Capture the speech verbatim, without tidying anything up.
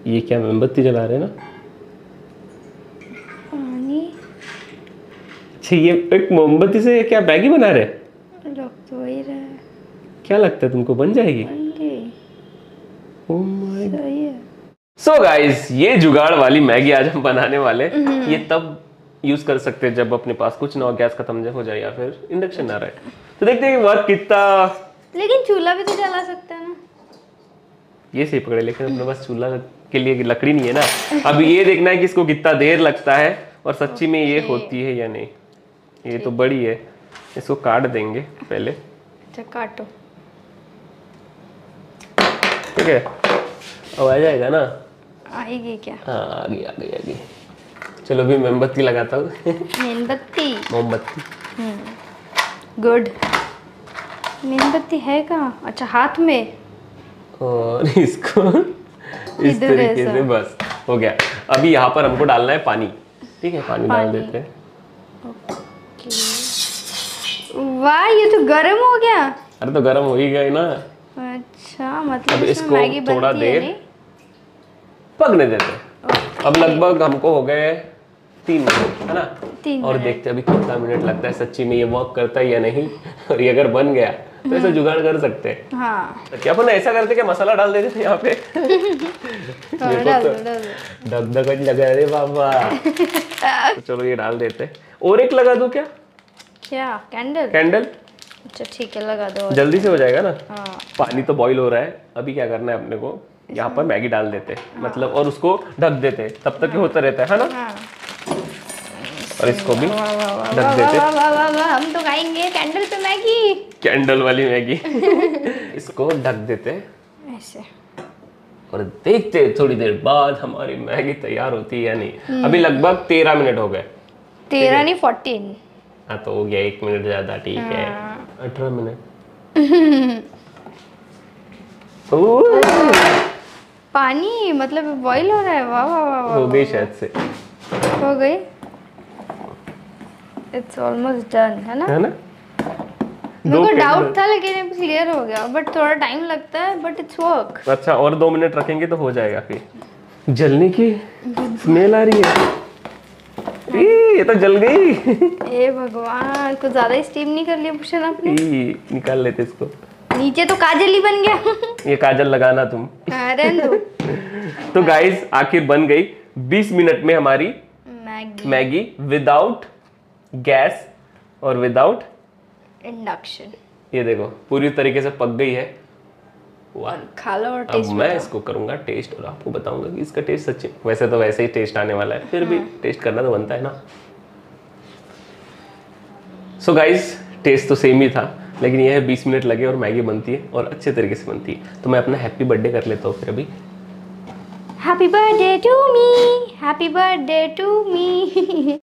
ये क्या मोमबत्ती जला रहे हैं ना? पानी। अच्छा ये एक मोमबत्ती से क्या मैगी बना रहे हैं? लग तो वही रहा है। क्या लगता है तुमको बन जाएगी? बन गई। Oh my god. सही है। सो गाइस ये जुगाड़ वाली मैगी आज हम बनाने वाले। ये तब यूज कर सकते हैं जब अपने पास कुछ ना हो, गैस खत्म हो जाए या फिर इंडक्शन ना रहे। तो देखते हैं कि वर्क कितना। लेकिन चूल्हा भी तो जला सकते हैं ना। ये सही पकड़े, लेकिन अपने पास चूल्हा के लिए लकड़ी नहीं है ना। अब ये देखना है कि इसको कितना देर लगता है और सच्ची में ये होती है या नहीं। ये तो बड़ी है, इसको काट देंगे पहले। अच्छा काटो। ठीक है, अब आ जाएगा ना? आएगी क्या? हाँ आ गई आ गई आ गई। चलो अभी मोमबत्ती लगाता हूँ। मेणबत्ती। मोमबत्ती। गुड। मेणबत्ती है कहाँ? अच्छा हाथ में। और इसको इस तरीके से बस हो गया। अभी यहाँ पर हमको डालना है पानी। ठीक है, पानी, पानी डाल देते हैं। वाह ये तो गर्म हो गया। अरे तो गर्म हो ही गया ना। अच्छा मतलब अब इसको थोड़ा देर पकने देते हैं। अब लगभग हमको हो गए तीन मिनट, है ना? तीन और देखते हैं अभी कितना मिनट लगता है, सच्ची में ये वर्क करता है या नहीं। और ये अगर बन गया तो ऐसा जुगाड़ कर सकते हैं। हाँ। तो क्या अपन ऐसा करते क्या मसाला डाल देते थे यहाँ पे? धक धक लगा रे बाबा। तो चलो ये डाल देते हैं। और एक लगा दूं क्या? क्या कैंडल? कैंडल। अच्छा ठीक है लगा दो, जल्दी से हो जाएगा ना। हाँ। पानी तो बॉईल हो रहा है, अभी क्या करना है अपने को, यहाँ पर मैगी डाल देते हैं। हाँ। मतलब और उसको ढक देते हैं, तब तक हाँ। होता रहता है ना। हाँ। और इसको भी ढक देते हैं। वाह वाह वाह, हम तो खाएंगे कैंडल पे मैगी। कैंडल वाली मैगी। इसको ढक देते हैं ऐसे और देखते हैं थोड़ी देर बाद हमारी मैगी तैयार होती है या नहीं। अभी लगभग तेरह मिनट हो गए। तेरह नहीं फोर्टीन। हाँ तो हो गया एक मिनट ज्यादा। ठीक है अठारह मिनट। पानी मतलब बॉईल हो रहा है। वाह वाह वाह। हो गई शायद से। हो गई। इट्स ऑलमोस्ट डन, है ना? है ना? मेरे को डाउट था लेकिन अब क्लियर हो गया, बट थोड़ा टाइम लगता है, बट इट्स वर्क। अच्छा और दो मिनट रखेंगे तो हो जाएगा। फिर जलने की स्मेल आ रही है। ये तो जल गई। ए भगवान, कुछ ज्यादा ही स्टीम नहीं कर लिया पुशन आपने? निकाल लेते इसको। नीचे तो काजल ही बन गया। ये काजल लगाना तुम। तो गाइस आखिर बन गई बीस मिनट में हमारी मैगी, मैगी विदाउट गैस और विदाउट इंडक्शन। ये देखो पूरी तरीके से पक गई है। वाह खा लो और अब टेस्ट मैं इसको करूंगा टेस्ट और आपको बताऊंगा कि इसका टेस्ट सच्ची, वैसे तो वैसे ही टेस्ट आने वाला है, फिर हाँ। भी टेस्ट करना तो बनता है ना। सो गाइस टेस्ट तो सेम ही था, लेकिन यह है बीस मिनट लगे और मैगी बनती है और अच्छे तरीके से बनती है। तो मैं अपना हैप्पी बर्थडे कर लेता हूँ फिर अभी। Happy birthday to me, happy birthday to me.